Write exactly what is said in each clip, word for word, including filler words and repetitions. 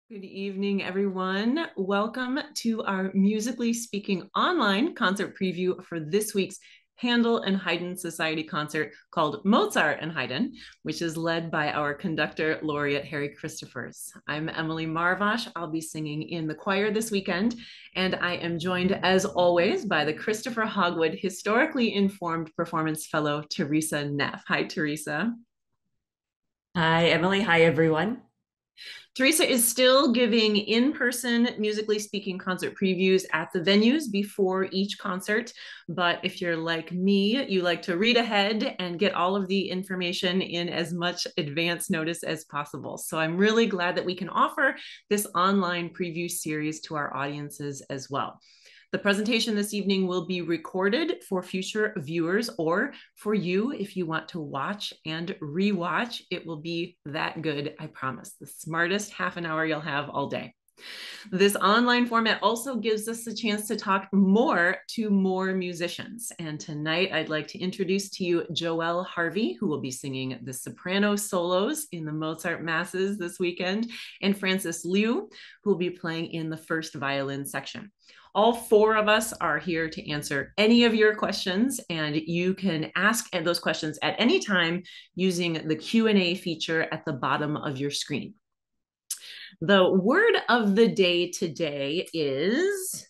Good evening, everyone. Welcome to our Musically Speaking online concert preview for this week's Handel and Haydn Society concert called Mozart and Haydn, which is led by our conductor laureate Harry Christophers. I'm Emily Marvosh. I'll be singing in the choir this weekend, and I am joined, as always, by the Christopher Hogwood Historically Informed Performance Fellow, Teresa Neff. Hi, Teresa. Hi, Emily. Hi, everyone. Teresa is still giving in-person musically speaking concert previews at the venues before each concert. But if you're like me, you like to read ahead and get all of the information in as much advance notice as possible. So I'm really glad that we can offer this online preview series to our audiences as well. The presentation this evening will be recorded for future viewers or for you if you want to watch and rewatch. It will be that good, I promise. The smartest half an hour you'll have all day. This online format also gives us a chance to talk more to more musicians. And tonight I'd like to introduce to you Joélle Harvey, who will be singing the soprano solos in the Mozart masses this weekend, and Francis Liu, who will be playing in the first violin section. All four of us are here to answer any of your questions, and you can ask those questions at any time using the Q and A feature at the bottom of your screen. The word of the day today is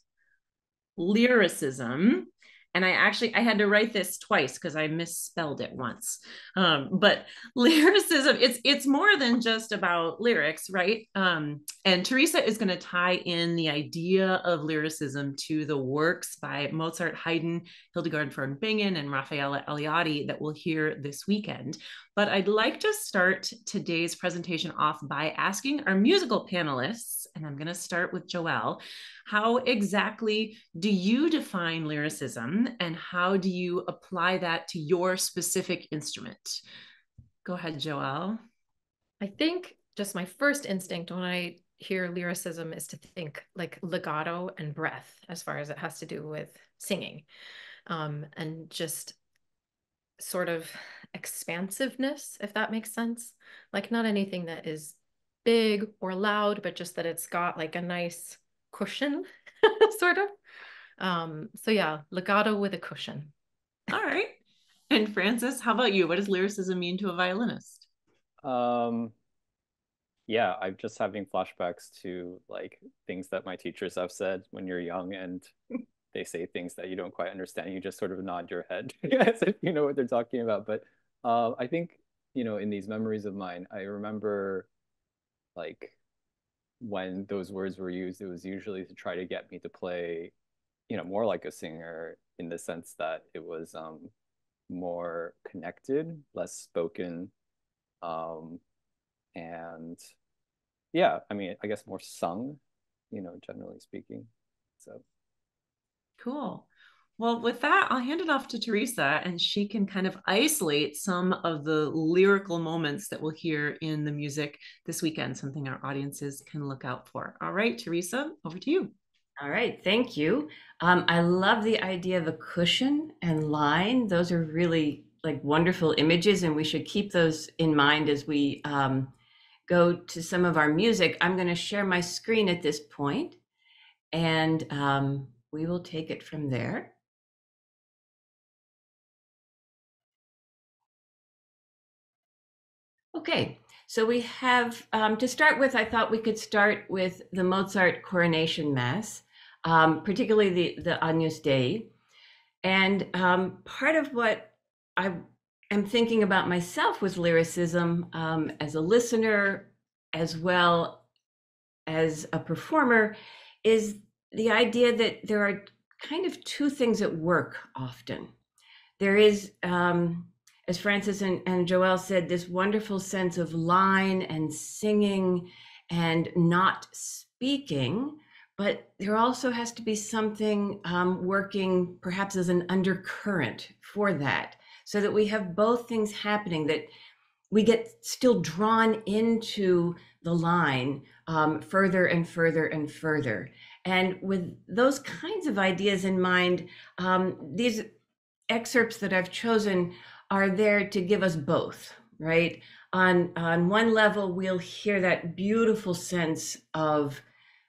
lyricism. And I actually, I had to write this twice because I misspelled it once. Um, but lyricism, it's it's more than just about lyrics, right? Um, and Teresa is going to tie in the idea of lyricism to the works by Mozart, Haydn, Hildegard von Bingen, and Raffaella Aleotti that we'll hear this weekend. But I'd like to start today's presentation off by asking our musical panelists, and I'm going to start with Joélle, how exactly do you define lyricism and how do you apply that to your specific instrument? Go ahead, Joélle. I think just my first instinct when I hear lyricism is to think like legato and breath as far as it has to do with singing, um, and just sort of expansiveness, if that makes sense. Like not anything that is big or loud, but just that it's got like a nice cushion, sort of. Um, so yeah, legato with a cushion. All right. And Francis, how about you? What does lyricism mean to a violinist? Um, yeah, I'm just having flashbacks to like things that my teachers have said when you're young and they say things that you don't quite understand. You just sort of nod your head as if you know what they're talking about. But uh, I think, you know, in these memories of mine, I remember like when those words were used, it was usually to try to get me to play, you know, more like a singer in the sense that it was um, more connected, less spoken, um, and yeah, I mean, I guess more sung, you know, generally speaking. So Cool. Well, with that, I'll hand it off to Teresa and she can kind of isolate some of the lyrical moments that we'll hear in the music this weekend, something our audiences can look out for. All right, Teresa, over to you. All right, thank you. Um, I love the idea of a cushion and line. Those are really like wonderful images, and we should keep those in mind as we um, go to some of our music. I'm going to share my screen at this point, and um, we will take it from there. Okay, so we have, um, to start with, I thought we could start with the Mozart Coronation Mass, um, particularly the, the Agnus Dei. And um, part of what I am thinking about myself with lyricism um, as a listener, as well as a performer, is the idea that there are kind of two things at work often. There is, um, as Francis and, and Joélle said, this wonderful sense of line and singing and not speaking, but there also has to be something um, working perhaps as an undercurrent for that, so that we have both things happening, that we get still drawn into the line um, further and further and further. And with those kinds of ideas in mind, um, these excerpts that I've chosen are there to give us both, right? On, on one level, we'll hear that beautiful sense of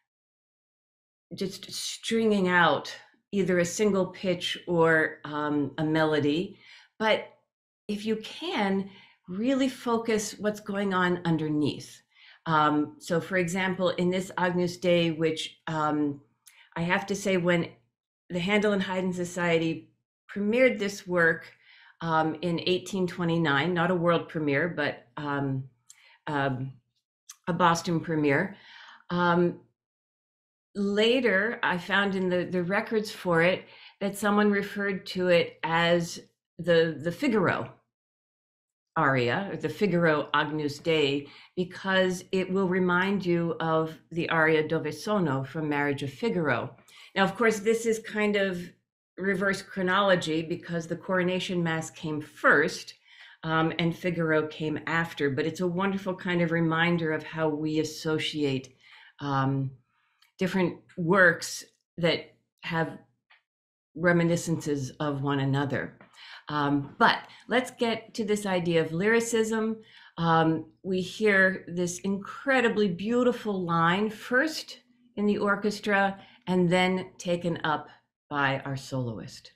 just stringing out either a single pitch or um, a melody. But if you can, really focus what's going on underneath. Um, so for example, in this Agnus Dei, which um, I have to say, when the Handel and Haydn Society premiered this work um, in eighteen twenty-nine, not a world premiere, but um, um, a Boston premiere. Um, later, I found in the, the records for it that someone referred to it as the, the Figaro aria, or the Figaro Agnus Dei, because it will remind you of the aria Dove Sono from Marriage of Figaro. Now, of course, this is kind of reverse chronology because the coronation mass came first um, and Figaro came after, but it's a wonderful kind of reminder of how we associate um, different works that have reminiscences of one another. Um, but let's get to this idea of lyricism. Um, we hear this incredibly beautiful line first in the orchestra and then taken up by our soloist.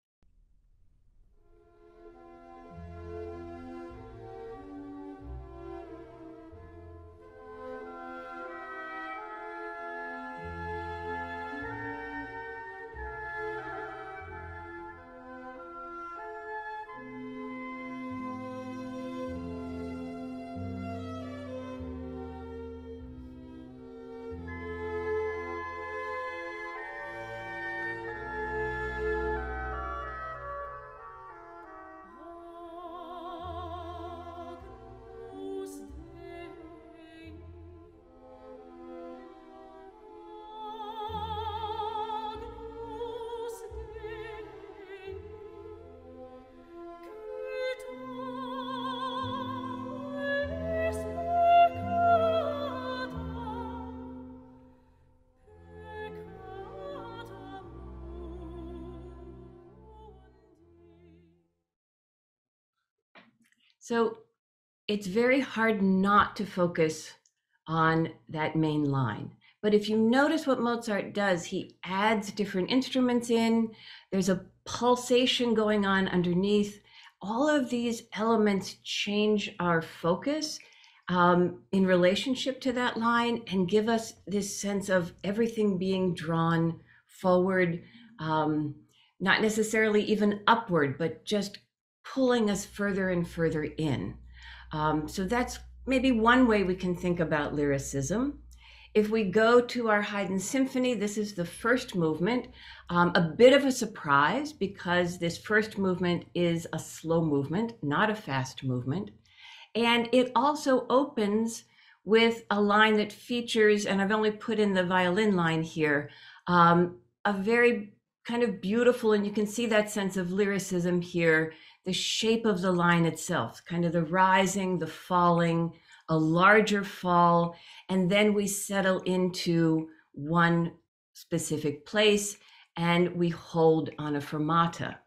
So it's very hard not to focus on that main line. But if you notice what Mozart does, he adds different instruments in, there's a pulsation going on underneath. All of these elements change our focus um, in relationship to that line and give us this sense of everything being drawn forward, um, not necessarily even upward, but just pulling us further and further in. Um, so that's maybe one way we can think about lyricism. If we go to our Haydn Symphony, this is the first movement, um, a bit of a surprise because this first movement is a slow movement, not a fast movement. And it also opens with a line that features, and I've only put in the violin line here, um, a very kind of beautiful, and you can see that sense of lyricism here, the shape of the line itself, kind of the rising, the falling, a larger fall, and then we settle into one specific place and we hold on a fermata.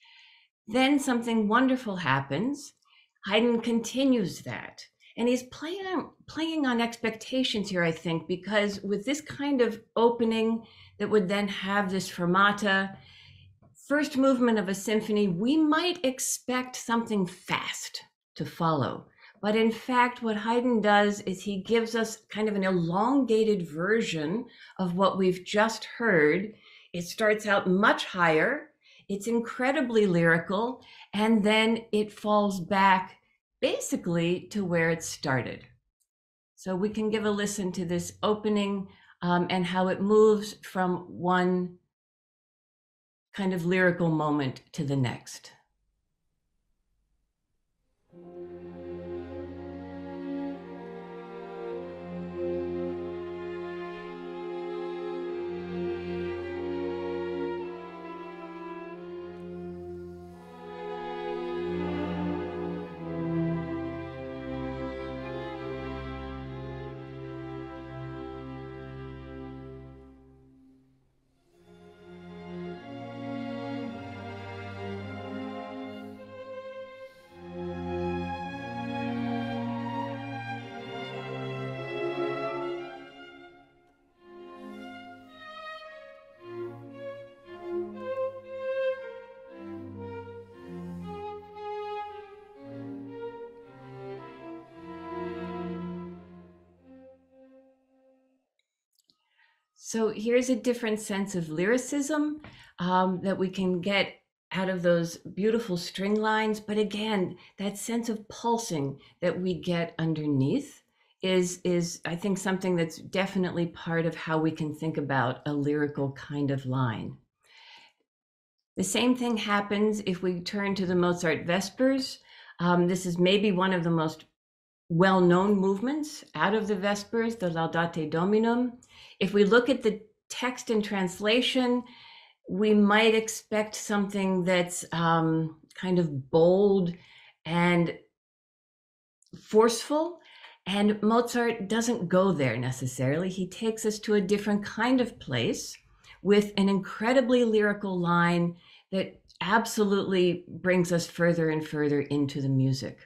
Then something wonderful happens. Haydn continues that. And he's playing on, playing on expectations here, I think, because with this kind of opening that would then have this fermata, first movement of a symphony, we might expect something fast to follow. But in fact, what Haydn does is he gives us kind of an elongated version of what we've just heard. It starts out much higher, it's incredibly lyrical, and then it falls back basically to where it started. So we can give a listen to this opening um, and how it moves from one kind of lyrical moment to the next. So here's a different sense of lyricism um, that we can get out of those beautiful string lines. But again, that sense of pulsing that we get underneath is, is I think, something that's definitely part of how we can think about a lyrical kind of line. The same thing happens if we turn to the Mozart Vespers. Um, this is maybe one of the most well-known movements out of the Vespers, the Laudate Dominum. If we look at the text and translation, we might expect something that's um, kind of bold and forceful, and Mozart doesn't go there necessarily. He takes us to a different kind of place with an incredibly lyrical line that absolutely brings us further and further into the music.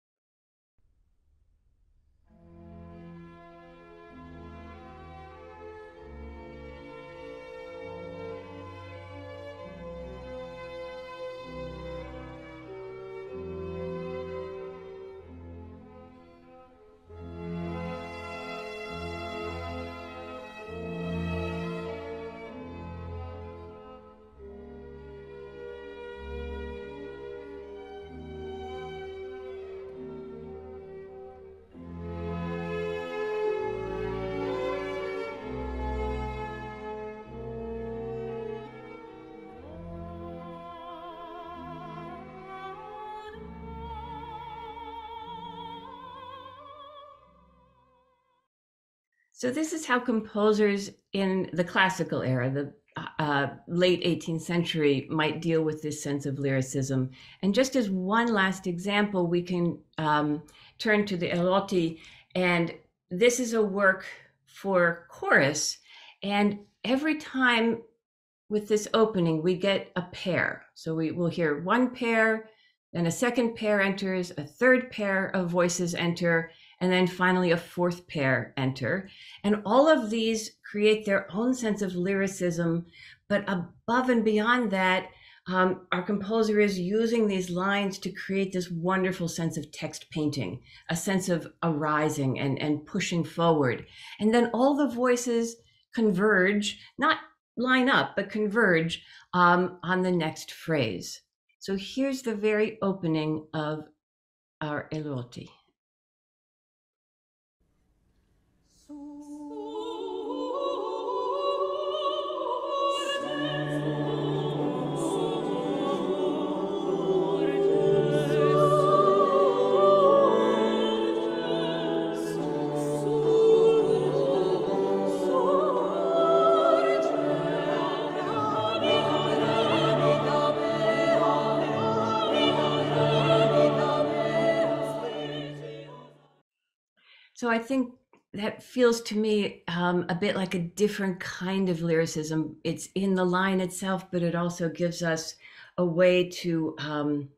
So this is how composers in the classical era, the uh, late eighteenth century, might deal with this sense of lyricism. And just as one last example, we can um, turn to the Aleotti, and this is a work for chorus. And every time with this opening, we get a pair. So we will hear one pair, then a second pair enters, a third pair of voices enter, and then finally a fourth pair enter. And all of these create their own sense of lyricism, but above and beyond that, um, our composer is using these lines to create this wonderful sense of text painting, a sense of arising and, and pushing forward. And then all the voices converge, not line up, but converge um, on the next phrase. So here's the very opening of our Aleotti. So I think that feels to me um, a bit like a different kind of lyricism. It's in the line itself, but it also gives us a way to um,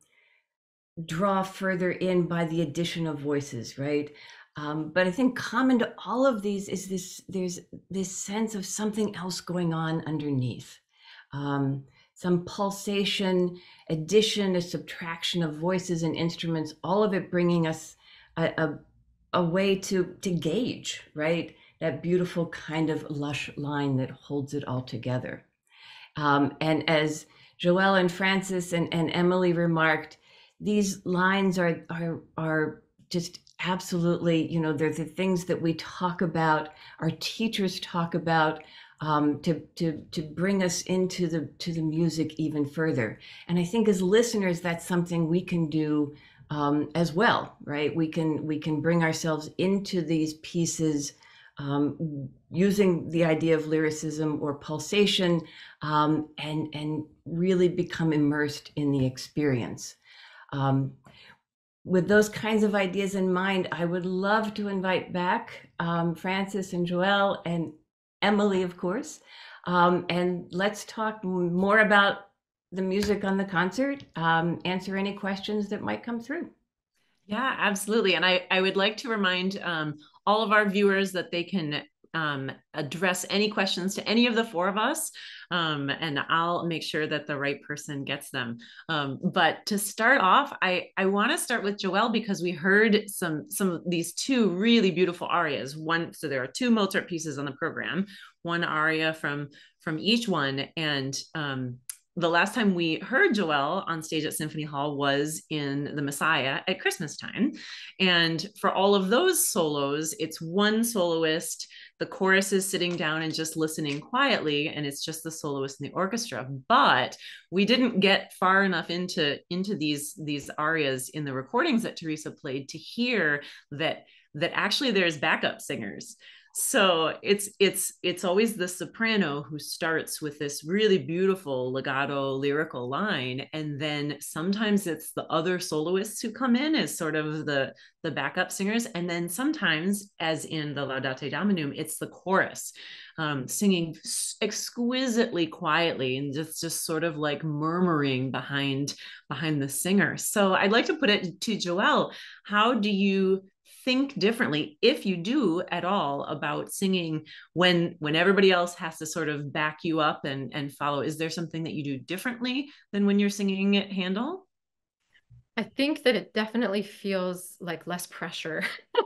draw further in by the addition of voices, right? Um, but I think common to all of these is this, there's this sense of something else going on underneath. Um, some pulsation, addition, a subtraction of voices and instruments, all of it bringing us a, a a way to to gauge, right, that beautiful kind of lush line that holds it all together. Um, and as Joélle and Francis and, and Emily remarked, these lines are are are just absolutely, you know, they're the things that we talk about, our teachers talk about, um, to to to bring us into the to the music even further. And I think as listeners, that's something we can do Um, as well, right? We can we can bring ourselves into these pieces um, using the idea of lyricism or pulsation, um, and and really become immersed in the experience. Um, with those kinds of ideas in mind, I would love to invite back um, Francis and Joélle and Emily, of course, um, and let's talk more about the music on the concert, um, answer any questions that might come through. Yeah, absolutely. And I, I would like to remind um, all of our viewers that they can um, address any questions to any of the four of us, um, and I'll make sure that the right person gets them. Um, but to start off, I, I want to start with Joélle, because we heard some, some of these two really beautiful arias. One, so there are two Mozart pieces on the program, one aria from, from each one. And um, the last time we heard Joélle on stage at Symphony Hall was in The Messiah at Christmas time. And for all of those solos, it's one soloist, the chorus is sitting down and just listening quietly, and it's just the soloist and the orchestra. But we didn't get far enough into, into these, these arias in the recordings that Teresa played to hear that, that actually there's backup singers. So it's it's it's always the soprano who starts with this really beautiful legato lyrical line, and then sometimes it's the other soloists who come in as sort of the the backup singers, and then sometimes, as in the Laudate Dominum, it's the chorus um, singing exquisitely quietly and just just sort of like murmuring behind behind the singer. So I'd like to put it to Joélle. How do you think differently, if you do at all, about singing when when everybody else has to sort of back you up and and follow? Is there something that you do differently than when you're singing at Handel? I think that it definitely feels like less pressure.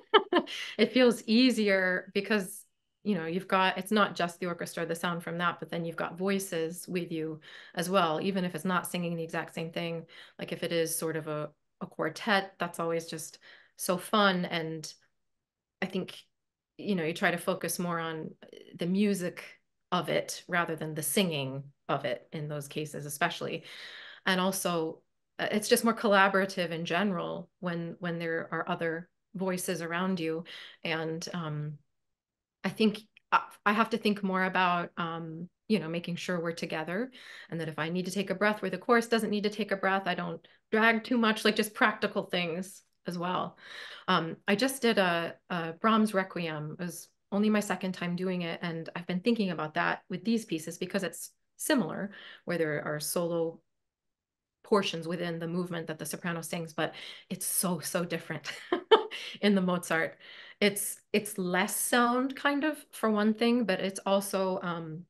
It feels easier because, you know, you've got, it's not just the orchestra, the sound from that, but then you've got voices with you as well, even if it's not singing the exact same thing. Like if it is sort of a, a quartet, that's always just so fun. And I think, you know, you try to focus more on the music of it rather than the singing of it in those cases, especially. And also, uh, it's just more collaborative in general when when there are other voices around you. And um, I think I have to think more about, um, you know, making sure we're together, and that if I need to take a breath where the chorus doesn't need to take a breath, I don't drag too much, like just practical things as well. Um, I just did a, a Brahms Requiem. It was only my second time doing it, and I've been thinking about that with these pieces because it's similar, where there are solo portions within the movement that the soprano sings, but it's so, so different in the Mozart. It's it's less sound, kind of, for one thing, but it's also um,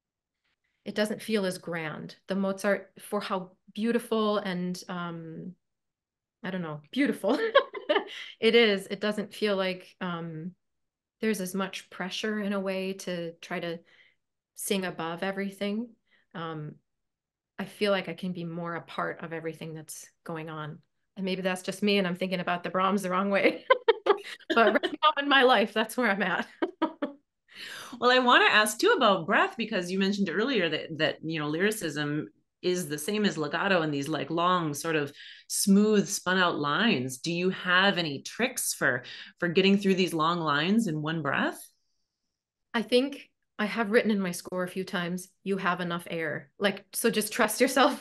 it doesn't feel as grand. The Mozart, for how beautiful and um, I don't know, beautiful it is, it doesn't feel like um, there's as much pressure in a way to try to sing above everything. Um, I feel like I can be more a part of everything that's going on. And maybe that's just me and I'm thinking about the Brahms the wrong way. But right now in my life, that's where I'm at. Well, I want to ask too about breath, because you mentioned earlier that that you know lyricism is the same as legato and these like long sort of smooth spun out lines. Do you have any tricks for for getting through these long lines in one breath? I think I have written in my score a few times, you have enough air. Like, so just trust yourself.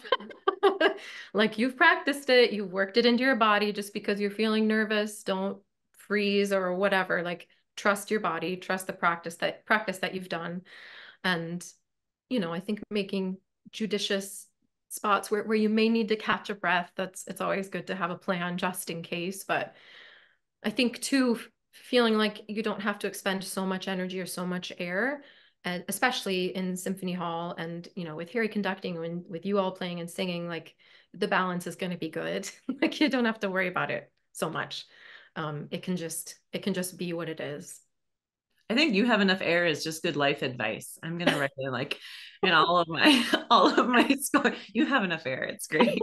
Like you've practiced it, you've worked it into your body. Just because you're feeling nervous, don't freeze or whatever. Like trust your body, trust the practice that practice that you've done. And, you know, I think making judicious spots where, where you may need to catch a breath, that's, it's always good to have a plan just in case. But I think too, feeling like you don't have to expend so much energy or so much air, and especially in Symphony Hall and, you know, with Harry conducting and with you all playing and singing, like the balance is going to be good. Like you don't have to worry about it so much. Um, it can just, it can just be what it is. I think you have enough air is just good life advice. I'm gonna write it like in all of my all of my score. You have enough air. It's great.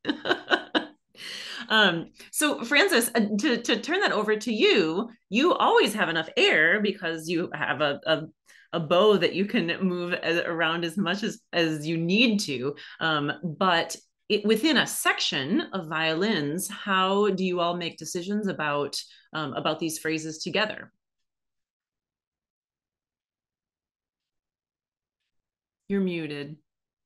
Um, so Francis, uh, to, to turn that over to you, you always have enough air because you have a, a, a bow that you can move as, around as much as, as you need to. Um, but it, within a section of violins, how do you all make decisions about, um, about these phrases together? You're muted.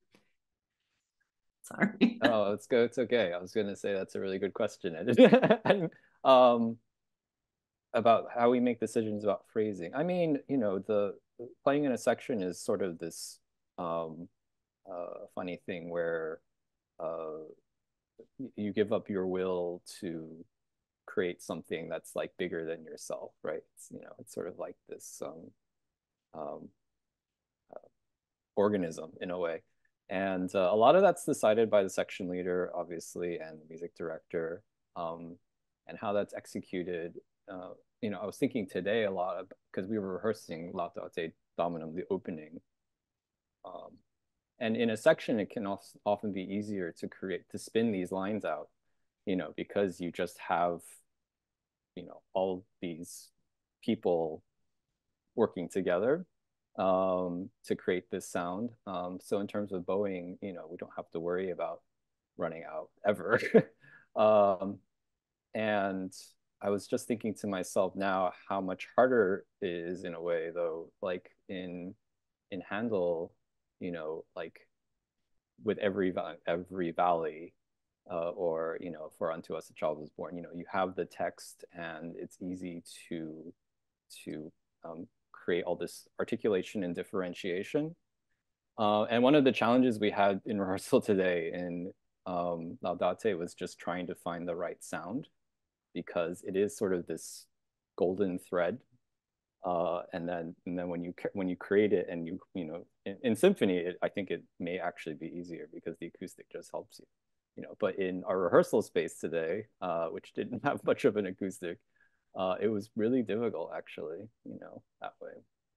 Sorry. Oh, let's go. It's okay. I was going to say that's a really good question. um, about how we make decisions about phrasing. I mean, you know, the playing in a section is sort of this um, uh, funny thing where uh, you give up your will to create something that's like bigger than yourself, right? It's, you know, it's sort of like this um, um, uh, organism in a way. And uh, a lot of that's decided by the section leader, obviously, and the music director, um, and how that's executed. Uh, you know, I was thinking today a lot because we were rehearsing Laudate Dominum, the opening. Um, and in a section, it can often be easier to create, to spin these lines out, you know, because you just have, you know, all these people working together um, to create this sound. Um, so in terms of bowing, you know, we don't have to worry about running out ever. um, and I was just thinking to myself now how much harder it is in a way, though, like in in Handel, you know, like with every every valley, uh, or you know, for unto us a child was born, you know, you have the text, and it's easy to to um, create all this articulation and differentiation. Uh, and one of the challenges we had in rehearsal today in um, Laudate was just trying to find the right sound, because it is sort of this golden thread. Uh, and then and then when you when you create it, and you you know in, in symphony, it, I think it may actually be easier because the acoustic just helps you, you know. But in our rehearsal space today, uh, which didn't have much of an acoustic, uh, it was really difficult actually, you know, that way.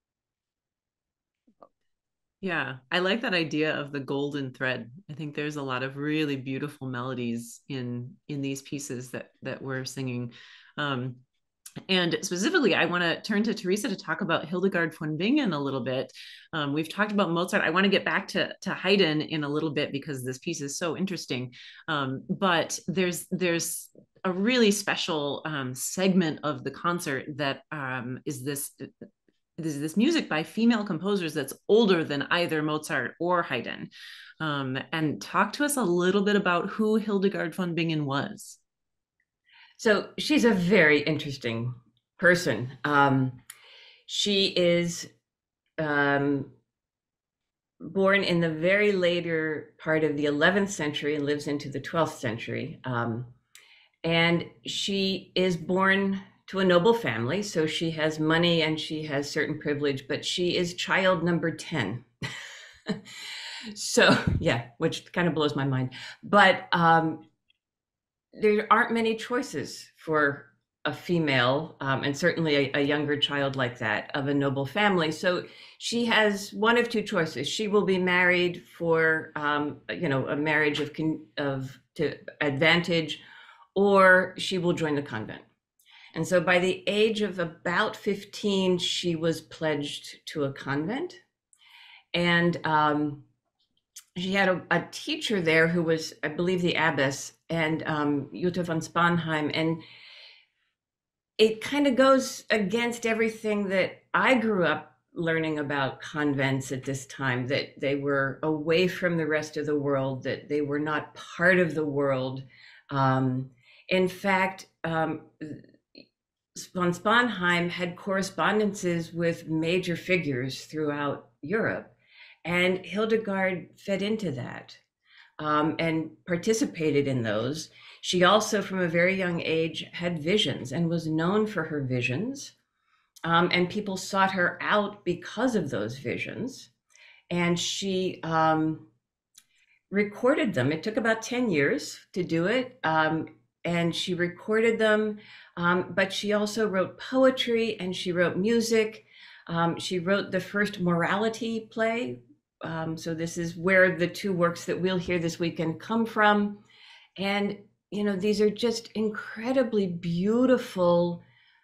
Yeah, I like that idea of the golden thread. I think there's a lot of really beautiful melodies in in these pieces that that we're singing. Um, and specifically, I want to turn to Teresa to talk about Hildegard von Bingen a little bit. Um, we've talked about Mozart. I want to get back to, to Haydn in a little bit because this piece is so interesting. Um, but there's there's a really special um, segment of the concert that um, is this This is this music by female composers that's older than either Mozart or Haydn. Um, and talk to us a little bit about who Hildegard von Bingen was. So she's a very interesting person. Um, she is um, born in the very later part of the eleventh century and lives into the twelfth century. Um, and she is born to a noble family, so she has money and she has certain privilege, but she is child number ten. So yeah, which kind of blows my mind. But um, there aren't many choices for a female, um, and certainly a, a younger child like that of a noble family. So she has one of two choices. She will be married for, um, you know, a marriage of of to advantage, or she will join the convent. And so by the age of about fifteen, she was pledged to a convent. And um, she had a, a teacher there who was, I believe, the abbess, and um, Jutta von Spanheim. And it kind of goes against everything that I grew up learning about convents at this time, that they were away from the rest of the world, that they were not part of the world. Um, in fact, um, von Spanheim had correspondences with major figures throughout Europe, and Hildegard fed into that um, and participated in those. She also, from a very young age, had visions and was known for her visions, um, and people sought her out because of those visions. And she um, recorded them. It took about ten years to do it. Um, and she recorded them, um, but she also wrote poetry and she wrote music. Um, she wrote the first morality play. Um, so this is where the two works that we'll hear this weekend come from. And, you know, these are just incredibly beautiful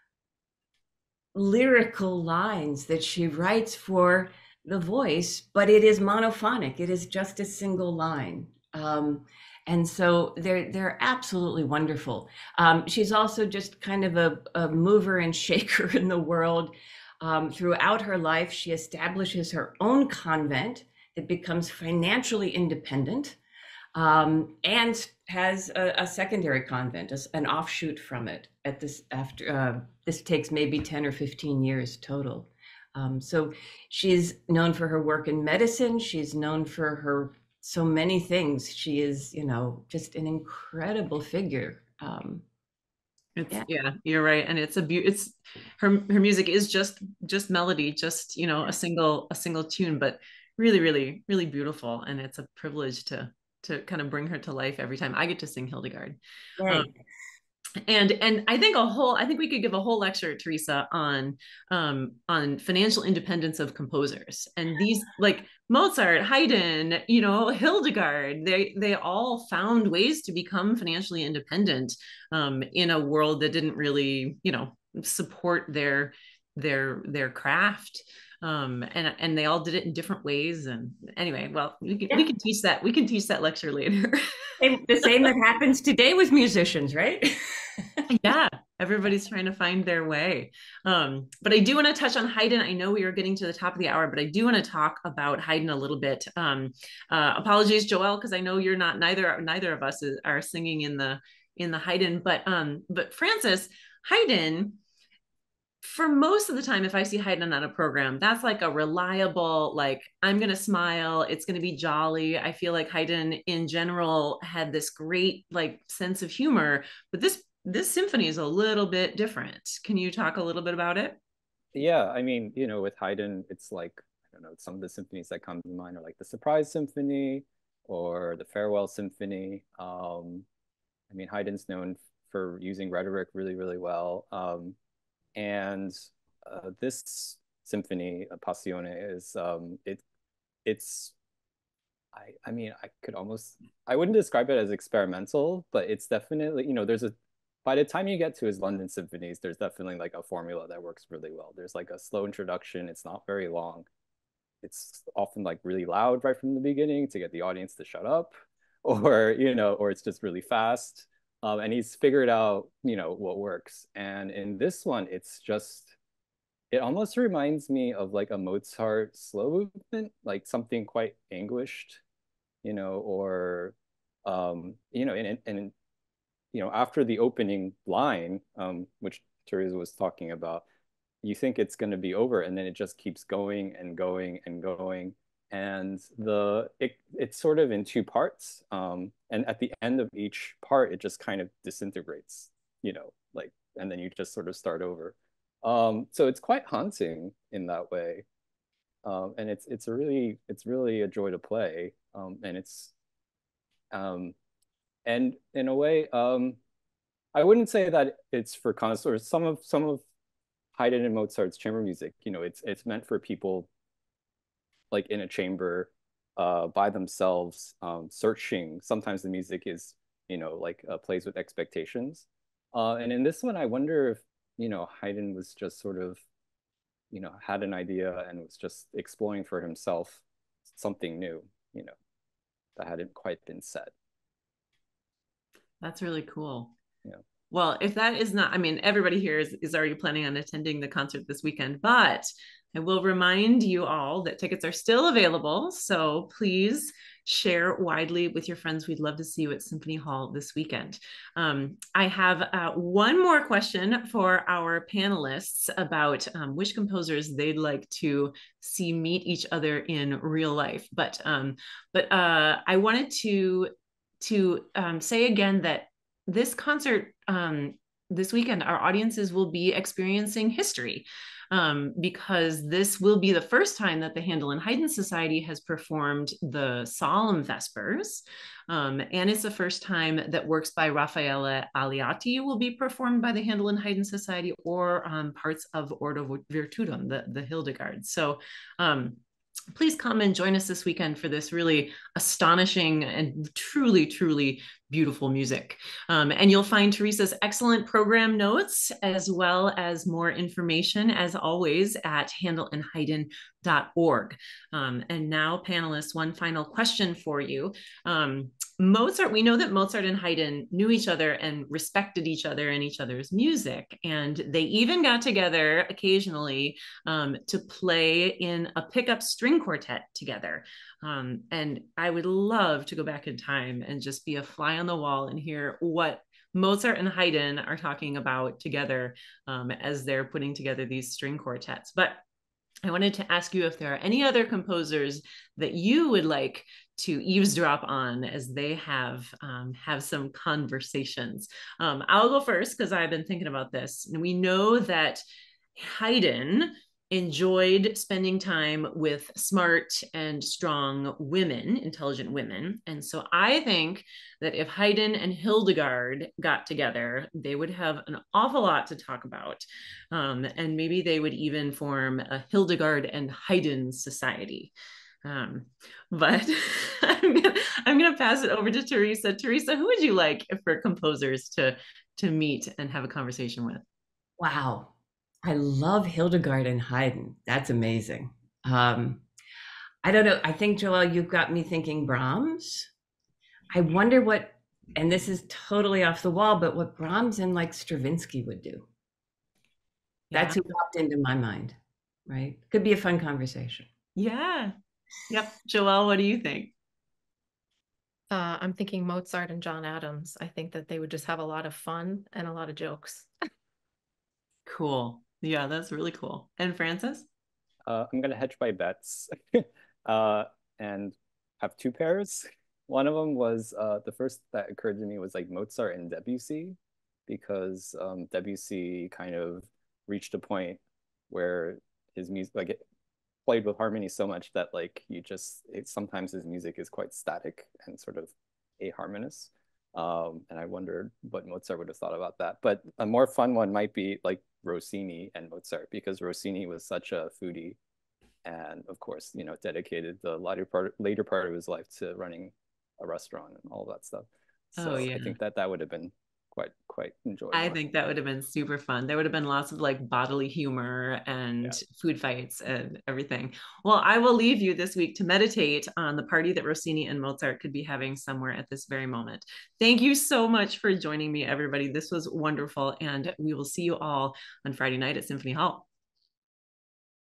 lyrical lines that she writes for the voice, but it is monophonic. It is just a single line. Um, And so they're they're absolutely wonderful. Um, she's also just kind of a, a mover and shaker in the world. Um, throughout her life, she establishes her own convent that becomes financially independent, um, and has a, a secondary convent, an offshoot from it. At this after uh, this takes maybe ten or fifteen years total. Um, so she's known for her work in medicine. She's known for her so many things. She is, you know, just an incredible figure. Um, It's Yeah. yeah, you're right. And it's a beaut it's her her music is just just melody, just, you know, a single a single tune, but really, really, really beautiful. And it's a privilege to to kind of bring her to life every time I get to sing Hildegard. Um, Right. and and I think a whole I think we could give a whole lecture, Teresa, on um on financial independence of composers. And these, like Mozart, Haydn, you know, Hildegard, they they all found ways to become financially independent um in a world that didn't really, you know, support their their their craft. Um and and they all did it in different ways. And anyway, well, we can, we Yeah. can teach that we can teach that lecture later. Same- The same that happens today with musicians, right? Yeah, everybody's trying to find their way. Um, but I do want to touch on Haydn. I know we are getting to the top of the hour, but I do want to talk about Haydn a little bit. Um, uh, apologies, Joelle, because I know you're not neither neither of us is, are singing in the in the Haydn, but um, but Francis, Haydn, for most of the time, if I see Haydn on a program, that's like a reliable, like, I'm going to smile. It's going to be jolly. I feel like Haydn in general had this great like sense of humor, but this, this symphony is a little bit different. Can you talk a little bit about it? Yeah, I mean, you know, with Haydn, it's like, I don't know, some of the symphonies that come to mind are like the Surprise Symphony or the Farewell Symphony. Um, I mean, Haydn's known for using rhetoric really, really well. Um, and uh, this symphony, uh, Passione, is um, it it's I I mean I could almost I wouldn't describe it as experimental, but it's definitely, you know, there's a by the time you get to his London symphonies, there's definitely like a formula that works really well. There's like a slow introduction. It's not very long. It's often like really loud right from the beginning to get the audience to shut up, or you know, or it's just really fast. Um, and he's figured out, you know, what works. And in this one, it's just it almost reminds me of like a Mozart slow movement, like something quite anguished, you know, or um, you know, and and you know, after the opening line, um, which Teresa was talking about, you think it's going to be over, and then it just keeps going and going and going. And the it it's sort of in two parts. Um, and at the end of each part, it just kind of disintegrates, you know, like, and then you just sort of start over. Um, so it's quite haunting in that way. Um, and it's it's a really it's really a joy to play. Um, and it's um, and in a way, um, I wouldn't say that it's for connoisseurs. Some of some of Haydn and Mozart's chamber music, you know, it's it's meant for people like in a chamber uh, by themselves, um, searching. Sometimes the music is, you know, like uh, plays with expectations. Uh, and in this one, I wonder if, you know, Haydn was just sort of, you know, had an idea and was just exploring for himself something new, you know, that hadn't quite been set. That's really cool. Yeah. Well, if that is not, I mean, everybody here is, is already planning on attending the concert this weekend, but I will remind you all that tickets are still available. So please share widely with your friends. We'd love to see you at Symphony Hall this weekend. Um, I have uh, one more question for our panelists about um, which composers they'd like to see meet each other in real life. But um, but uh, I wanted to to um, say again that this concert um, this weekend, our audiences will be experiencing history um, because this will be the first time that the Handel and Haydn Society has performed the Solemn Vespers. Um, and it's the first time that works by Raffaella Aleotti will be performed by the Handel and Haydn Society, or um, parts of Ordo Virtutum, the, the Hildegard. So um, please come and join us this weekend for this really astonishing and truly, truly beautiful music. Um, and you'll find Teresa's excellent program notes, as well as more information, as always, at handel and haydn dot org. Um, and now, panelists, one final question for you. Um, Mozart, we know that Mozart and Haydn knew each other and respected each other and each other's music. And they even got together occasionally um, to play in a pickup string quartet together. Um, and I would love to go back in time and just be a fly on the wall and hear what Mozart and Haydn are talking about together um, as they're putting together these string quartets. But I wanted to ask you if there are any other composers that you would like to eavesdrop on as they have um, have some conversations. Um, I'll go first because I've been thinking about this. And we know that Haydn enjoyed spending time with smart and strong women, intelligent women. And so I think that if Haydn and Hildegard got together, they would have an awful lot to talk about. Um, and maybe they would even form a Hildegard and Haydn society. Um, but I'm gonna, I'm gonna pass it over to Teresa. Teresa, who would you like for composers to, to meet and have a conversation with? Wow. I love Hildegard and Haydn. That's amazing. Um, I don't know. I think, Joelle, you've got me thinking Brahms. I wonder what, and this is totally off the wall, but what Brahms and like Stravinsky would do. Yeah. That's who popped into my mind, right? Could be a fun conversation. Yeah. Yep. Joelle, what do you think? Uh, I'm thinking Mozart and John Adams. I think that they would just have a lot of fun and a lot of jokes. Cool. Yeah, that's really cool. And Francis? Uh, I'm gonna hedge my bets uh, and have two pairs. One of them was uh, the first that occurred to me was like Mozart and Debussy, because um, Debussy kind of reached a point where his music like it played with harmony so much that like you just it, sometimes his music is quite static and sort of aharmonious. Um, and I wondered what Mozart would have thought about that. But a more fun one might be like Rossini and Mozart, because Rossini was such a foodie, and of course, you know, dedicated the later part later part of his life to running a restaurant and all that stuff. So Oh, yeah. I think that that would have been quite quite enjoyable. I think that would have been super fun. There would have been lots of like bodily humor and Yeah. food fights and everything. Well, I will leave you this week to meditate on the party that Rossini and Mozart could be having somewhere at this very moment. Thank you so much for joining me, everybody. This was wonderful. And we will see you all on Friday night at Symphony Hall.